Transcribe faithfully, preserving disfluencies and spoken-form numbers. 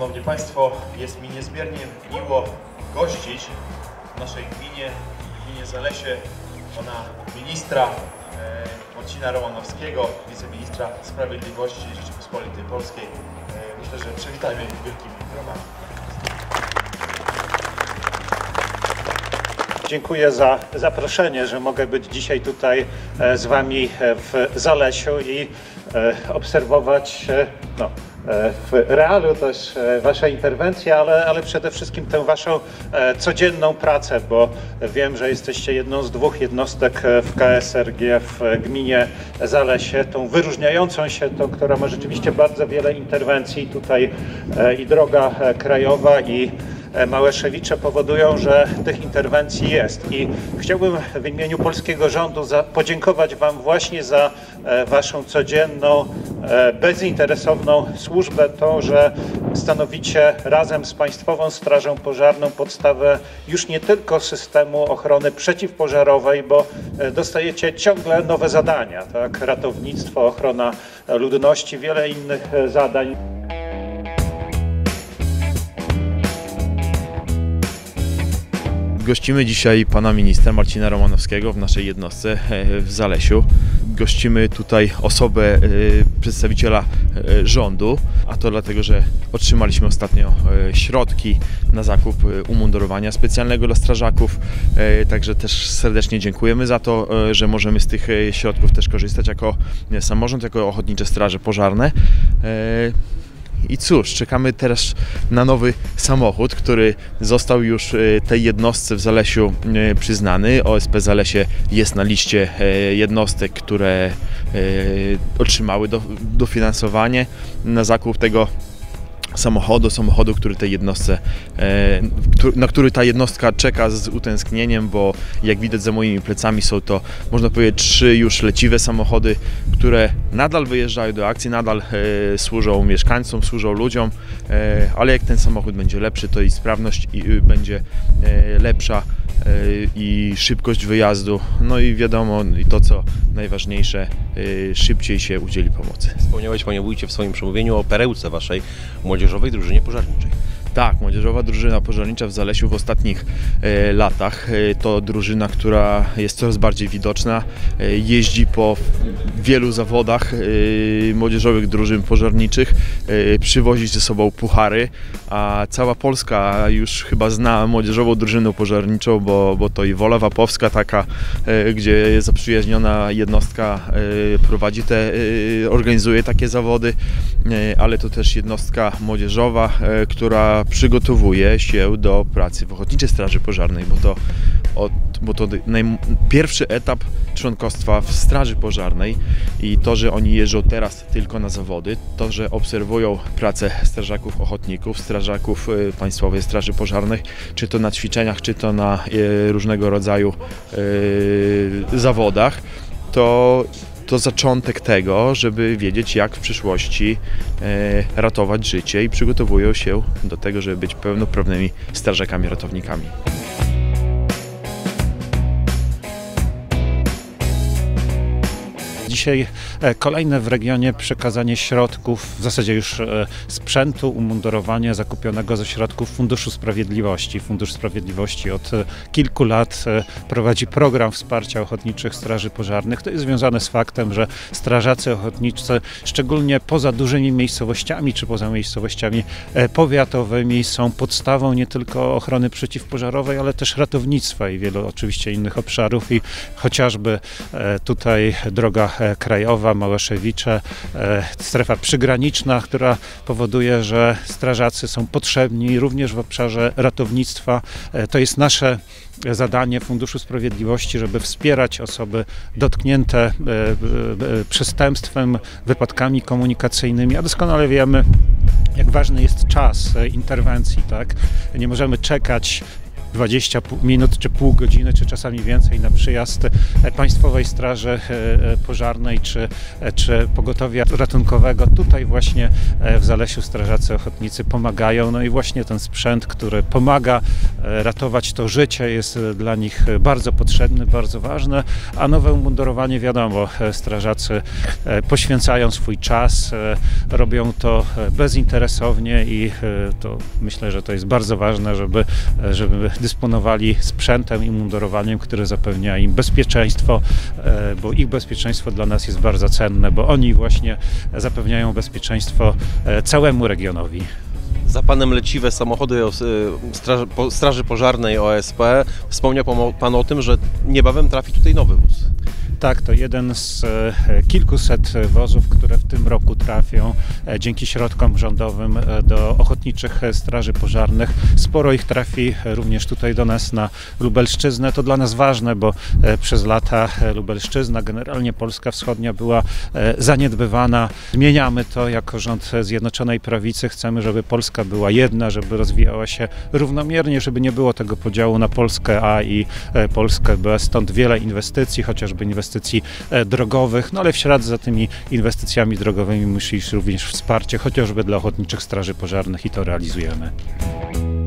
Szanowni Państwo, jest mi niezmiernie miło gościć w naszej gminie, w gminie Zalesie, pana ministra e, Marcina Romanowskiego, wiceministra Sprawiedliwości Rzeczypospolitej Polskiej. E, myślę, że przywitajmy wielkimi brawami. Dziękuję za zaproszenie, że mogę być dzisiaj tutaj z Wami w Zalesiu i obserwować no, w realu też Wasze interwencje, ale, ale przede wszystkim tę Waszą codzienną pracę, bo wiem, że jesteście jedną z dwóch jednostek w K S R G w gminie Zalesie, tą wyróżniającą się, tą, która ma rzeczywiście bardzo wiele interwencji. Tutaj i droga krajowa, i Małeszewicze powodują, że tych interwencji jest. I chciałbym w imieniu polskiego rządu za, podziękować Wam właśnie za e, Waszą codzienną, e, bezinteresowną służbę, to, że stanowicie razem z Państwową Strażą Pożarną podstawę już nie tylko systemu ochrony przeciwpożarowej, bo e, dostajecie ciągle nowe zadania, tak? Ratownictwo, ochrona ludności, wiele innych e, zadań. Gościmy dzisiaj pana ministra Marcina Romanowskiego w naszej jednostce w Zalesiu. Gościmy tutaj osobę przedstawiciela rządu, a to dlatego, że otrzymaliśmy ostatnio środki na zakup umundurowania specjalnego dla strażaków. Także też serdecznie dziękujemy za to, że możemy z tych środków też korzystać jako samorząd, jako Ochotnicze Straże Pożarne. I cóż, czekamy teraz na nowy samochód, który został już tej jednostce w Zalesiu przyznany. O S P Zalesie jest na liście jednostek, które otrzymały dofinansowanie na zakup tego samochodu, samochodu, który tej jednostce, na który ta jednostka czeka z utęsknieniem, bo jak widać za moimi plecami są to, można powiedzieć, trzy już leciwe samochody, które nadal wyjeżdżają do akcji, nadal służą mieszkańcom, służą ludziom, ale jak ten samochód będzie lepszy, to i sprawność będzie lepsza i szybkość wyjazdu, no i wiadomo, i to co najważniejsze, szybciej się udzieli pomocy. Wspomniałeś, panie wójcie, w swoim przemówieniu o perełce waszej młodzieżowej drużynie pożarniczej. Tak, młodzieżowa drużyna pożarnicza w Zalesiu w ostatnich e, latach e, to drużyna, która jest coraz bardziej widoczna, e, jeździ po wielu zawodach e, młodzieżowych drużyn pożarniczych, e, przywozi ze sobą puchary, a cała Polska już chyba zna młodzieżową drużynę pożarniczą, bo, bo to i Wola Wapowska taka, e, gdzie zaprzyjaźniona jednostka e, prowadzi te, e, organizuje takie zawody, e, ale to też jednostka młodzieżowa, e, która przygotowuje się do pracy w Ochotniczej Straży Pożarnej, bo to, od, bo to naj, pierwszy etap członkostwa w Straży Pożarnej i to, że oni jeżdżą teraz tylko na zawody, to, że obserwują pracę strażaków ochotników, strażaków y, Państwowej Straży Pożarnej, czy to na ćwiczeniach, czy to na y, różnego rodzaju y, zawodach, to to zaczątek tego, żeby wiedzieć, jak w przyszłości e, ratować życie i przygotowują się do tego, żeby być pełnoprawnymi strażakami, ratownikami. Dzisiaj kolejne w regionie przekazanie środków, w zasadzie już sprzętu, umundurowania zakupionego ze środków Funduszu Sprawiedliwości. Fundusz Sprawiedliwości od kilku lat prowadzi program wsparcia Ochotniczych Straży Pożarnych. To jest związane z faktem, że strażacy ochotnicy, szczególnie poza dużymi miejscowościami czy poza miejscowościami powiatowymi, są podstawą nie tylko ochrony przeciwpożarowej, ale też ratownictwa i wielu oczywiście innych obszarów i chociażby tutaj droga krajowa, Małeszewicze, strefa przygraniczna, która powoduje, że strażacy są potrzebni również w obszarze ratownictwa. To jest nasze zadanie Funduszu Sprawiedliwości, żeby wspierać osoby dotknięte przestępstwem, wypadkami komunikacyjnymi, a doskonale wiemy, jak ważny jest czas interwencji, tak? Nie możemy czekać dwadzieścia minut, czy pół godziny, czy czasami więcej na przyjazd Państwowej Straży Pożarnej, czy, czy pogotowia ratunkowego. Tutaj właśnie w Zalesiu strażacy ochotnicy pomagają, no i właśnie ten sprzęt, który pomaga ratować to życie, jest dla nich bardzo potrzebny, bardzo ważny, a nowe umundurowanie, wiadomo, strażacy poświęcają swój czas, robią to bezinteresownie i to myślę, że to jest bardzo ważne, żeby, żeby dysponowali sprzętem i mundurowaniem, które zapewnia im bezpieczeństwo, bo ich bezpieczeństwo dla nas jest bardzo cenne, bo oni właśnie zapewniają bezpieczeństwo całemu regionowi. Za panem leciwe samochody Straży, Straży Pożarnej O S P. Wspomniał pan o tym, że niebawem trafi tutaj nowy wóz. Tak, to jeden z kilkuset wozów, które w tym roku trafią dzięki środkom rządowym do ochotniczych straży pożarnych. Sporo ich trafi również tutaj do nas na Lubelszczyznę. To dla nas ważne, bo przez lata Lubelszczyzna, generalnie Polska Wschodnia była zaniedbywana. Zmieniamy to jako rząd Zjednoczonej Prawicy. Chcemy, żeby Polska była jedna, żeby rozwijała się równomiernie, żeby nie było tego podziału na Polskę A i Polskę B. Stąd wiele inwestycji, chociażby inwestycji drogowych, no ale w ślad za tymi inwestycjami drogowymi musi iść również wsparcie, chociażby dla ochotniczych straży pożarnych i to realizujemy.